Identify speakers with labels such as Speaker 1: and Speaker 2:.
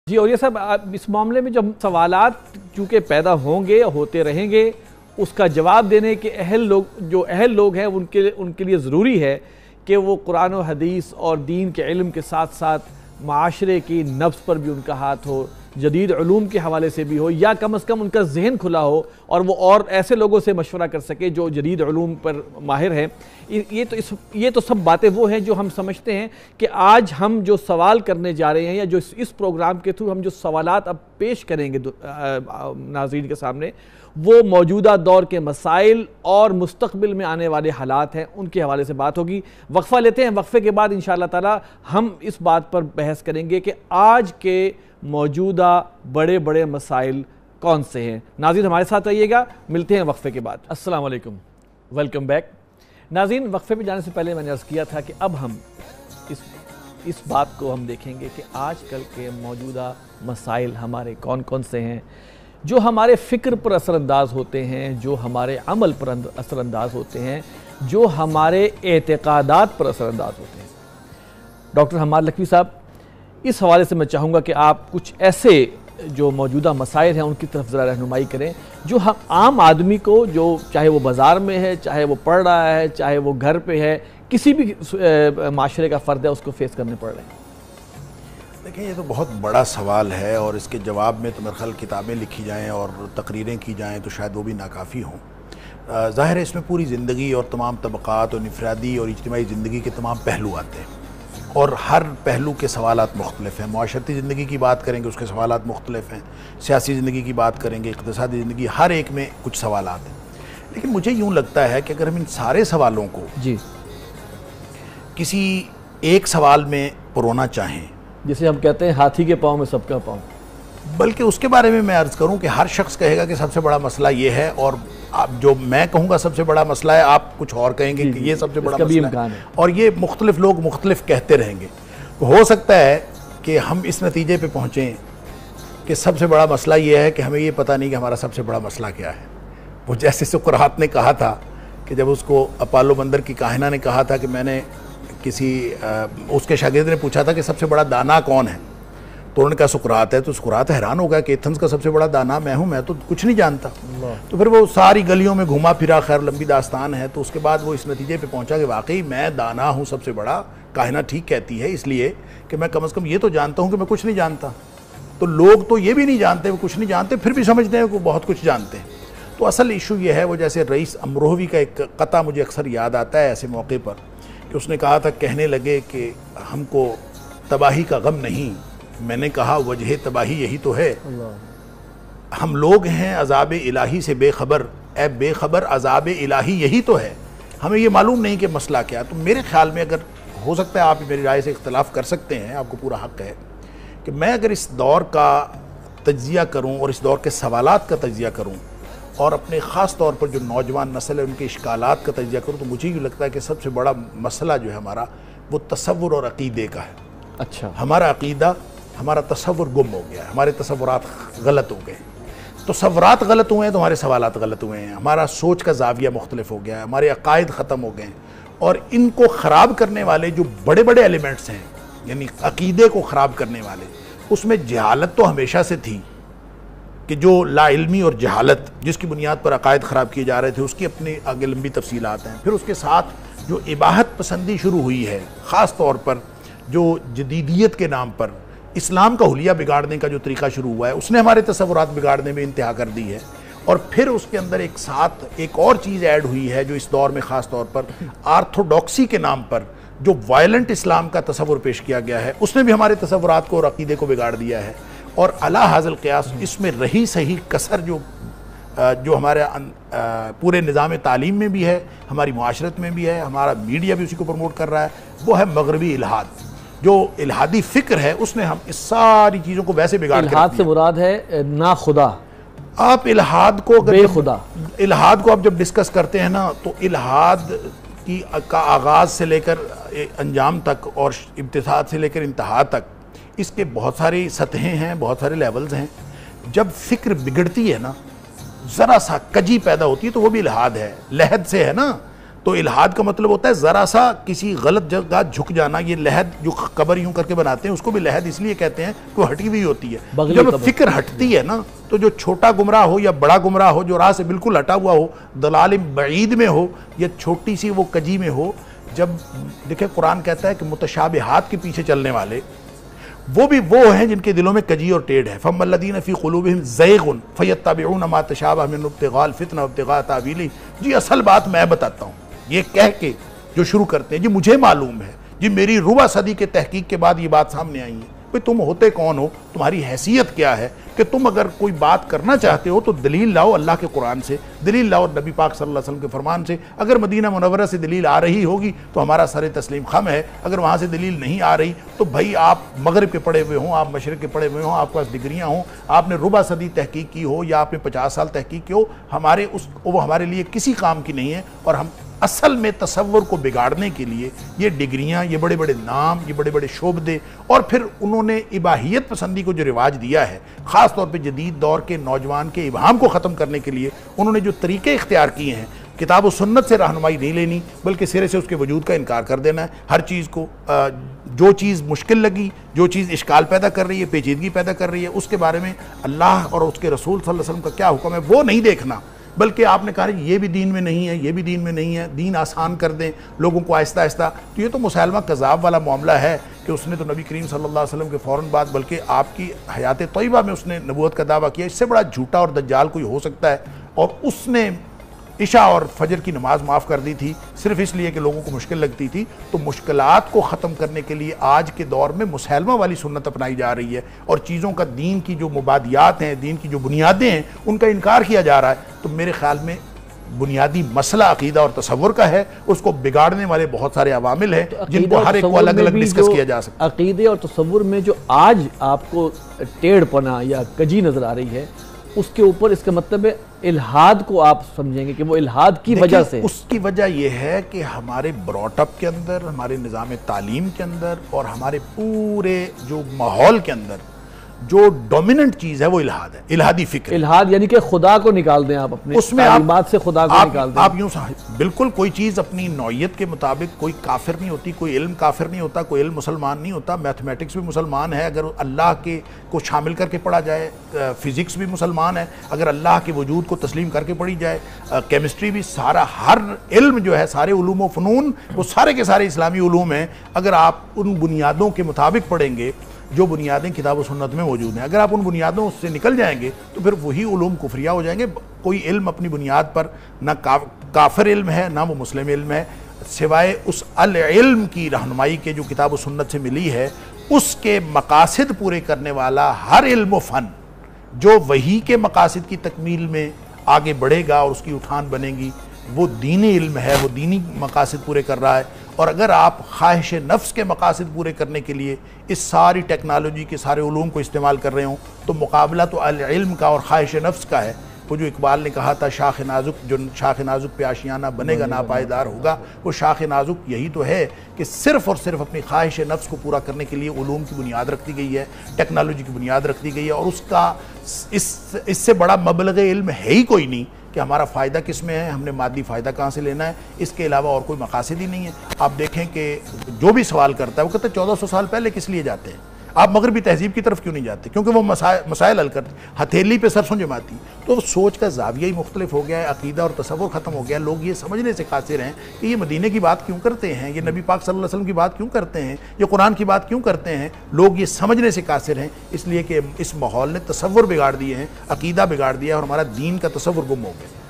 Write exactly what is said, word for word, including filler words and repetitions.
Speaker 1: جی اور یہ سب اس معاملے میں جب سوالات چونکہ پیدا ہوں گے ہوتے رہیں گے، اس کا جواب دینے کے اہل لوگ جو اہل لوگ ہیں ان کے ان کے لیے ضروری ہے کہ وہ قرآن و حدیث اور دین کے علم کے ساتھ ساتھ معاشرے کی نبض پر بھی ان کا ہاتھ ہو، جدید علوم کے حوالے سے بھی ہو، یا کم از کم ان کا ذہن کھلا ہو اور وہ اور ایسے لوگوں سے مشورہ کر سکے جو جدید علوم پر ماہر ہیں۔ یہ تو اس یہ تو سب باتیں وہ ہیں جو ہم سمجھتے ہیں کہ آج ہم جو سوال کرنے جا رہے ہیں یا جو اس پروگرام کے تھرو ہم جو سوالات اب پیش کریں گے ناظرین کے سامنے، وہ موجودہ دور کے مسائل اور مستقبل میں آنے والے حالات ہیں، ان کے حوالے سے بات ہوگی۔ وقفہ لیتے ہیں، وقفے کے بعد انشاءاللہ تعالی ہم اس بات پر بحث کریں گے کہ آج کے موجودہ بڑے بڑے مسائل کون سے ہیں۔ ناظرین ہمارے ساتھ رہیے گا، ملتے ہیں وقفے کے بعد۔ السلام علیکم، ویلکم بیک۔ ناظرین وقفے پہ جانے سے پہلے میں نے عرض کیا تھا کہ اب ہم اس اس بات کو ہم دیکھیں گے کہ آج کل کے موجودہ مسائل ہمارے کون کون سے ہیں جو ہمارے فکر پر اثر انداز ہوتے ہیں، جو ہمارے عمل پر اثر انداز ہوتے ہیں، جو ہمارے اعتقادات پر اثر انداز ہوتے ہیں۔ ڈاکٹر حماد لکھوی صاحب، اس حوالے سے میں چاہوں گا کہ آپ کچھ ایسے جو موجودہ مسائل ہیں ان کی طرف ذرا رہنمائی کریں جو ہم عام آدمی کو، جو چاہے وہ بازار میں ہے، چاہے وہ پڑھ رہا ہے، چاہے وہ گھر پہ ہے، کسی بھی معاشرے کا فرد ہے، اس کو فیس کرنے پڑ رہے ہیں۔
Speaker 2: دیکھیں یہ تو بہت بڑا سوال ہے اور اس کے جواب میں تو میرے خیال کتابیں لکھی جائیں اور تقریریں کی جائیں تو شاید وہ بھی ناکافی ہوں۔ ظاہر ہے اس میں پوری زندگی اور تمام طبقات اور انفرادی اور اجتماعی زندگی کے تمام پہلو آتے ہیں اور ہر پہلو کے سوالات مختلف ہیں۔ معاشرتی زندگی کی بات کریں گے اس کے سوالات مختلف ہیں، سیاسی زندگی کی بات کریں گے، اقتصادی زندگی، ہر ایک میں کچھ سوالات ہیں۔ لیکن مجھے یوں لگتا ہے کہ اگر ہم ان سارے سوالوں کو
Speaker 1: جی
Speaker 2: کسی ایک سوال میں پرونا چاہیں،
Speaker 1: جسے ہم کہتے ہیں ہاتھی کے پاؤں میں سب کا پاؤں،
Speaker 2: بلکہ اس کے بارے میں میں عرض کروں کہ ہر شخص کہے گا کہ سب سے بڑا مسئلہ یہ ہے، اور جو میں کہوں گا سب سے بڑا مسئلہ ہے، آپ کچھ اور کہیں گے کہ یہ سب سے بڑا مسئلہ ہے، اور یہ مختلف لوگ مختلف کہتے رہیں گے۔ ہو سکتا ہے کہ ہم اس نتیجے پہ پہنچیں کہ سب سے بڑا مسئلہ یہ ہے کہ ہمیں یہ پتہ نہیں کہ ہمارا سب سے بڑا مسئلہ کیا ہے۔ وہ جیسے سقراط نے کہا تھا کہ جب اس کو اپالو بندر کی کاہنہ نے کہا تھا کہ میں نے کسی اس کے شاگرد نے پوچھا تھا کہ سب سے بڑا دانا کون ہے، تو انہوں نے کہا سقراط ہے، تو سقراط حیران ہو گیا کہ ایتھنز کا سب سے بڑا دانا میں ہوں، میں تو کچھ نہیں جانتا۔ تو پھر وہ ساری گلیوں میں گھوما پھرا، خیر لمبی داستان ہے، تو اس کے بعد وہ اس نتیجے پہ پہنچا کہ واقعی میں دانا ہوں سب سے بڑا۔ کائنہ ٹھیک کہتی ہے اس لیے کہ میں کم از کم یہ تو جانتا ہوں کہ میں کچھ نہیں جانتا۔ تو لوگ تو یہ بھی نہیں جانتے، وہ کچھ نہیں جانتے، پھر بھی سمجھتے ہیں کہ وہ بہت کچھ جانتے ہیں۔ تو اصل ایشو یہ ہے، وہ جیسے رئیس امروہوی کا ایک قطعہ مجھے اکثر یاد آتا ہے ایسے موقع پر، کہ اس نے کہا تھا، کہنے لگے کہ ہم کو تباہی کا غم نہیں، میں نے کہا وجہ تباہی یہی تو ہے، ہم لوگ ہیں عذاب الہی سے بے خبر، اے بے خبر عذاب الہی یہی تو ہے، ہمیں یہ معلوم نہیں کہ مسئلہ کیا۔ تو میرے خیال میں، اگر ہو سکتا ہے آپ میری رائے سے اختلاف کر سکتے ہیں، آپ کو پورا حق ہے، کہ میں اگر اس دور کا تجزیہ کروں اور اس دور کے سوالات کا تجزیہ کروں اور اپنے خاص طور پر جو نوجوان نسل ہے ان کے اشکالات کا تجزیہ کروں، تو مجھے یہ لگتا ہے کہ سب سے بڑا مسئلہ جو ہے ہمارا، وہ تصور اور عقیدے کا ہے۔
Speaker 1: اچھا،
Speaker 2: ہمارا عقیدہ، ہمارا تصور گم ہو گیا ہے، ہمارے تصورات غلط ہو گئے ہیں۔ تصورات غلط ہوئے ہیں تو ہمارے سوالات غلط ہوئے ہیں، ہمارا سوچ کا زاویہ مختلف ہو گیا ہے، ہمارے عقائد ختم ہو گئے ہیں، اور ان کو خراب کرنے والے جو بڑے بڑے ایلیمنٹس ہیں، یعنی عقیدے کو خراب کرنے والے، اس میں جہالت تو ہمیشہ سے تھی کہ جو لا علمی اور جہالت جس کی بنیاد پر عقائد خراب کیے جا رہے تھے، اس کی اپنی آگے لمبی تفصیلات ہیں۔ پھر اس کے ساتھ جو اباحت پسندی شروع ہوئی ہے، خاص طور پر جو جدیدیت کے نام پر اسلام کا حلیہ بگاڑنے کا جو طریقہ شروع ہوا ہے، اس نے ہمارے تصورات بگاڑنے میں انتہا کر دی ہے۔ اور پھر اس کے اندر ایک ساتھ ایک اور چیز ایڈ ہوئی ہے جو اس دور میں خاص طور پر آرتھوڈاکسی کے نام پر جو وائلنٹ اسلام کا تصور پیش کیا گیا ہے، اس نے بھی ہمارے تصورات کو اور عقیدے کو بگاڑ دیا ہے۔ اور علی ھذا القیاس اس میں رہی صحیح کسر جو جو ہمارے پورے نظام تعلیم میں بھی ہے، ہماری معاشرت میں بھی ہے، ہمارا میڈیا بھی اسی کو پروموٹ کر رہا ہے، وہ ہے مغربی الحاد۔ جو الحادی فکر ہے اس نے ہم اس ساری چیزوں کو ویسے بگاڑ کے رکھ دیا۔
Speaker 1: الحاد سے مراد ہے نا خدا،
Speaker 2: آپ الحاد کو
Speaker 1: بے خدا،
Speaker 2: الحاد کو آپ جب ڈسکس کرتے ہیں نا، تو الحاد کی کا آغاز سے لے کر انجام تک اور ابتداء سے لے کر انتہا تک اس کے بہت ساری سطحیں ہیں، بہت سارے لیولز ہیں۔ جب فکر بگڑتی ہے نا، ذرا سا کجی پیدا ہوتی ہے تو وہ بھی الحاد ہے، لحد سے ہے نا، تو الہاد کا مطلب ہوتا ہے ذرا سا کسی غلط جگہ جھک جانا. یہ لحد جو قبر یوں کر کے بناتے ہیں اس کو بھی لحد اس لیے کہتے ہیں کہ وہ ہٹی ہوئی ہوتی ہے. جب فکر ہٹتی ہے نا تو جو چھوٹا گمراہ ہو یا بڑا گمراہ ہو, جو راہ سے بالکل ہٹا ہوا ہو, دلال بعید میں ہو یا چھوٹی سی وہ کجی میں ہو, جب دیکھیں قرآن کہتا ہے کہ متشابہات کے پیچھے چلنے والے وہ بھی وہ ہیں جن کے دلوں میں کجی اور ٹیڑھ ہے. فَأَمَّا الَّذِينَ فِي قُلُوبِهِمْ زَيْغٌ فَيَتَّبِعُونَ مَا تَشَابَهَ مِنْهُ ابْتِغَاءَ الْفِتْنَةِ وَابْتِغَاءَ تَأْوِيلِهِ. جی اصل بات میں بتاتا ہوں, یہ کہہ کے جو شروع کرتے ہیں جی مجھے معلوم ہے, جی میری ربع صدی کے تحقیق کے بعد یہ بات سامنے آئی ہے. بھئی تم ہوتے کون ہو, تمہاری حیثیت کیا ہے کہ تم اگر کوئی بات کرنا چاہتے ہو تو دلیل لاؤ اللہ کے قرآن سے, دلیل لاؤ نبی پاک صلی اللہ علیہ وسلم کے فرمان سے. اگر مدینہ منورہ سے دلیل آ رہی ہوگی تو ہمارا سر تسلیم خم ہے, اگر وہاں سے دلیل نہیں آ رہی تو بھائی آپ مغرب کے پڑھے ہوئے ہوں, آپ مشرق کے پڑھے ہوئے ہوں, آپ کے پاس ڈگریاں ہوں, آپ نے ربع صدی تحقیق کی ہو یا آپ نے پچاس سال تحقیق کی ہو, ہمارے اس وہ ہمارے لیے کسی کام کی نہیں ہے. اور ہم اصل میں تصور کو بگاڑنے کے لیے یہ ڈگریاں, یہ بڑے بڑے نام, یہ بڑے بڑے شعبدے, اور پھر انہوں نے اباحیت پسندی کو جو رواج دیا ہے, خاص طور پہ جدید دور کے نوجوان کے ابہام کو ختم کرنے کے لیے انہوں نے جو طریقے اختیار کیے ہیں, کتاب و سنت سے رہنمائی نہیں لینی بلکہ سرے سے اس کے وجود کا انکار کر دینا ہے. ہر چیز کو جو چیز مشکل لگی, جو چیز اشکال پیدا کر رہی ہے, پیچیدگی پیدا کر رہی ہے, اس کے بارے میں اللہ اور اس کے رسول صلی اللہ علیہ وسلم کا کیا حکم ہے وہ نہیں دیکھنا, بلکہ آپ نے کہا یہ بھی دین میں نہیں ہے, یہ بھی دین میں نہیں ہے, دین آسان کر دیں لوگوں کو آہستہ آہستہ. تو یہ تو مسلمہ کذاب والا معاملہ ہے کہ اس نے تو نبی کریم صلی اللہ علیہ وسلم کے فوراً بعد بلکہ آپ کی حیات طیبہ میں اس نے نبوت کا دعویٰ کیا. اس سے بڑا جھوٹا اور دجال کوئی ہو سکتا ہے؟ اور اس نے عشاء اور فجر کی نماز معاف کر دی تھی صرف اس لیے کہ لوگوں کو مشکل لگتی تھی. تو مشکلات کو ختم کرنے کے لیے آج کے دور میں مسلمہ والی سنت اپنائی جا رہی ہے, اور چیزوں کا دین کی جو مبادیات ہیں, دین کی جو بنیادیں ہیں, ان کا انکار کیا جا رہا ہے. تو میرے خیال میں بنیادی مسئلہ عقیدہ اور تصور کا ہے, اس کو بگاڑنے والے بہت سارے عوامل ہیں جن کو ہر ایک کو الگ الگ ڈسکس کیا جا سکتا ہے.
Speaker 1: عقیدے اور تصور میں جو آج آپ کو ٹیڑھ پنا یا کجی نظر آ رہی ہے, اس کے اوپر اس کا مطلب ہے الہاد کو آپ سمجھیں گے کہ وہ الہاد کی وجہ سے.
Speaker 2: اس کی وجہ یہ ہے کہ ہمارے براٹ اپ کے اندر, ہمارے نظام تعلیم کے اندر اور ہمارے پورے جو ماحول کے اندر جو ڈومیننٹ چیز ہے وہ الہاد ہے, الہادی فکر.
Speaker 1: الہاد یعنی کہ خدا کو نکال دیں آپ اپنے
Speaker 2: اس میں
Speaker 1: تعلیمات سے, خدا کو نکال دیں.
Speaker 2: آپ یوں بالکل کوئی چیز اپنی نوعیت کے مطابق, کوئی کافر نہیں ہوتی, کوئی علم کافر نہیں ہوتا, کوئی علم مسلمان نہیں ہوتا. میتھمیٹکس بھی مسلمان ہے اگر اللہ کے کو شامل کر کے پڑھا جائے, فزکس بھی مسلمان ہے اگر اللہ کے وجود کو تسلیم کر کے پڑھی جائے, کیمسٹری بھی, سارا ہر علم جو ہے, سارے علوم و فنون وہ سارے کے سارے اسلامی علوم ہیں اگر آپ ان بنیادوں کے مطابق پڑھیں گے جو بنیادیں کتاب و سنت میں موجود ہیں. اگر آپ ان بنیادوں سے نکل جائیں گے تو پھر وہی علوم کفریہ ہو جائیں گے. کوئی علم اپنی بنیاد پر نہ کافر علم ہے نہ وہ مسلم علم ہے, سوائے اس العلم کی رہنمائی کے جو کتاب و سنت سے ملی ہے. اس کے مقاصد پورے کرنے والا ہر علم و فن جو وحی کے مقاصد کی تکمیل میں آگے بڑھے گا اور اس کی اٹھان بنے گی, وہ دینی علم ہے, وہ دینی مقاصد پورے کر رہا ہے. اور اگر آپ خواہش نفس کے مقاصد پورے کرنے کے لیے اس ساری ٹیکنالوجی کے سارے علوم کو استعمال کر رہے ہوں تو مقابلہ تو العلم کا اور خواہش نفس کا ہے. وہ جو اقبال نے کہا تھا شاخ نازک, جو شاخ نازک پہ آشیانہ بنے گا ناپائیدار ہوگا, وہ شاخ نازک یہی تو ہے کہ صرف اور صرف اپنی خواہش نفس کو پورا کرنے کے لیے علوم کی بنیاد رکھ دی گئی ہے, ٹیکنالوجی کی بنیاد رکھ دی گئی ہے. اور اس کا اس اس سے بڑا مبلغ علم ہے ہی کوئی نہیں کہ ہمارا فائدہ کس میں ہے, ہم نے مادی فائدہ کہاں سے لینا ہے. اس کے علاوہ اور کوئی مقاصد ہی نہیں ہے. آپ دیکھیں کہ جو بھی سوال کرتا ہے وہ کہتا ہے چودہ سو سال پہلے کس لیے جاتے ہیں, آپ مغربی تہذیب کی طرف کیوں نہیں جاتے؟ کیونکہ وہ مسائل حل کرتے, ہتھیلی پہ سرسوں جماتی. تو سوچ کا زاویہ ہی مختلف ہو گیا ہے, عقیدہ اور تصور ختم ہو گیا. لوگ یہ سمجھنے سے قاصر ہیں کہ یہ مدینے کی بات کیوں کرتے ہیں, یہ نبی پاک صلی اللہ علیہ وسلم کی بات کیوں کرتے ہیں, یہ قرآن کی بات کیوں کرتے ہیں. لوگ یہ سمجھنے سے قاصر ہیں اس لیے کہ اس ماحول نے تصور بگاڑ دیے ہیں, عقیدہ بگاڑ دیا ہے اور ہمارا دین کا تصور گم ہو گیا.